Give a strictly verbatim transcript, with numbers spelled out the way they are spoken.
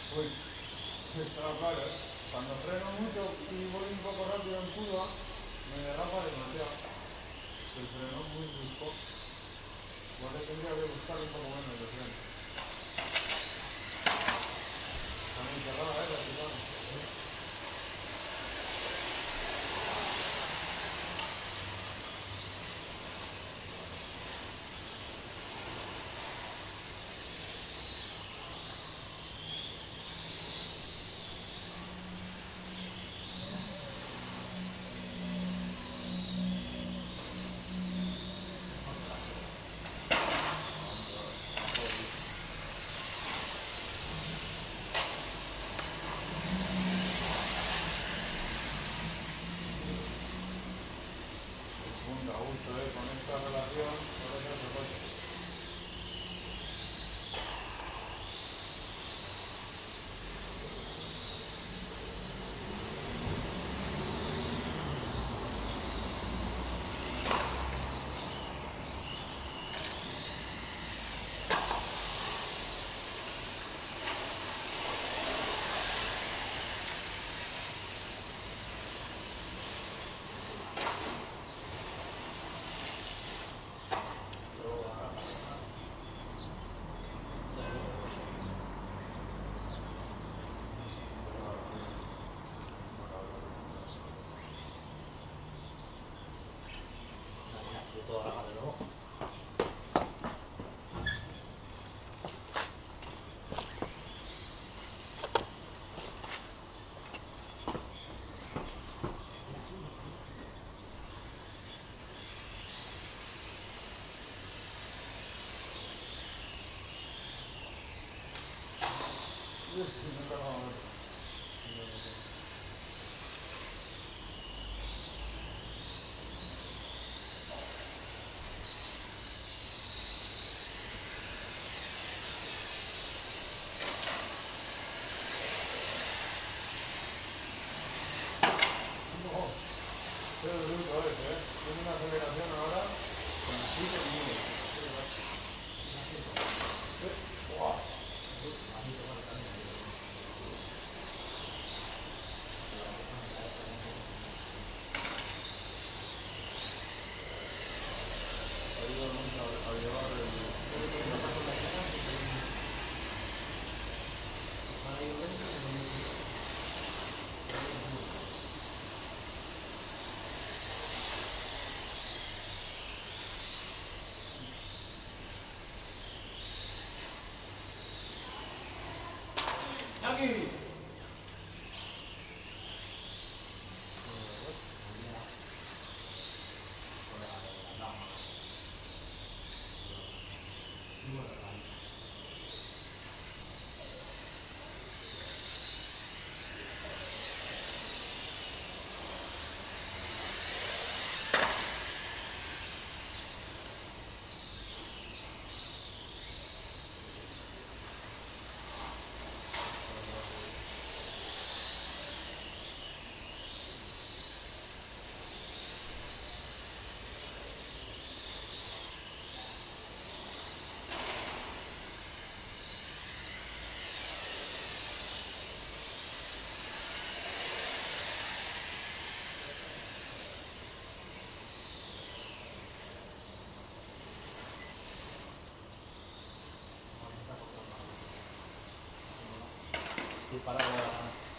Uy, estaba claro, ¿eh? Cuando freno mucho y voy un poco rápido en curva, me derrapa demasiado. El freno es muy brusco. Igual le tendría que buscar un poco menos de freno. Está muy cerrada, ¿eh? La chicana. Punta gusto, ¿eh? Con esta relación, parece otro coche. Toda la de nuevo. Uy, no cargaba mucho. No, qué bruto es, ¿eh? Tiene una aceleración ahora con siete minutos. ¿Eh? ¡Buah! Ayuda mucho a, a llevar el... ¡Aquí! Sí, para ahora.